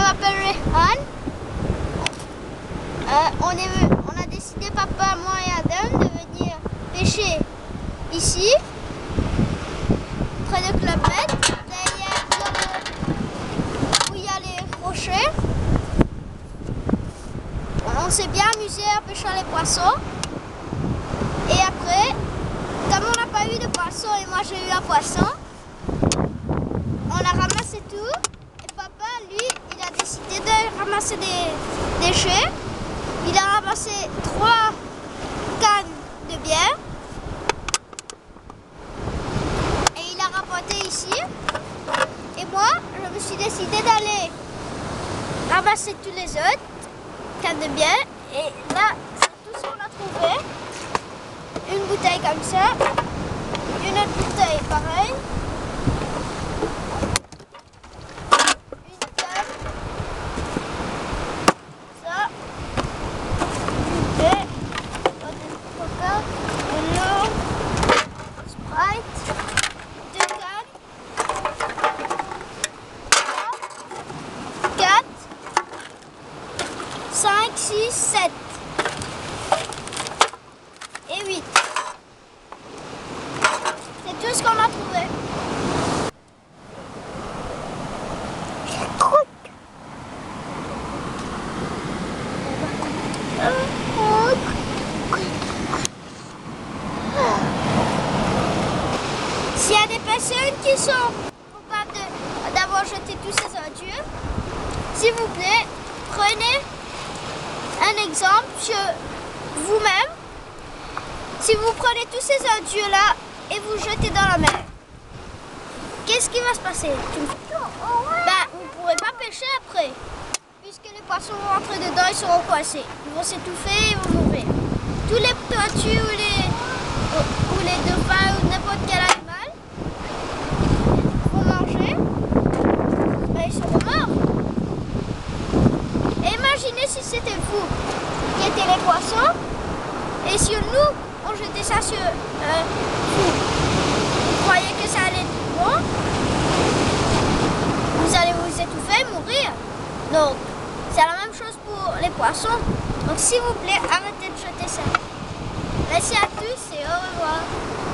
m'appelle Rehan. On a décidé, papa, moi et Adam, de venir pêcher ici, près de Club Med, derrière où il y a les rochers. On s'est bien amusé à pêcher les poissons. Et après, comme on n'a pas eu de poisson et moi j'ai eu un poisson, on a ramassé tout. Et papa, lui, il a décidé de ramasser des déchets. Il a ramassé 3 cannes de bière. Et il a rapporté ici. Et moi, je me suis décidé d'aller ramasser tous les autres cannes de bière. Et là, c'est tout ce qu'on a trouvé. Une bouteille comme ça. Une autre bouteille pareil. Une canne. Ça. Une baie. Une coca. Une eau. Sprite. 2 cannes. 3. 4. 5, 6, 7. Et 8. C'est tout ce qu'on a trouvé. S'il y a des personnes qui sont coupables d'avoir jeté tous ces ordures, s'il vous plaît, prenez un exemple sur vous-même. Si vous prenez tous ces ordures-là et vous jetez dans la mer, qu'est-ce qui va se passer? Ben, vous ne pourrez pas pêcher après, puisque les poissons vont rentrer dedans, ils seront coincés. Ils vont s'étouffer, ils vont mourir. Tous les tortues ou les dauphins ou n'importe quel animal vont manger, ben, ils seront morts. Et imaginez si c'était vous qui étiez les poissons, et si nous, on jetait ça sur vous. Vous croyez que ça allait être bon? Vous allez vous étouffer, mourir. Donc, c'est la même chose pour les poissons. Donc, s'il vous plaît, arrêtez de jeter ça. Merci à tous et au revoir.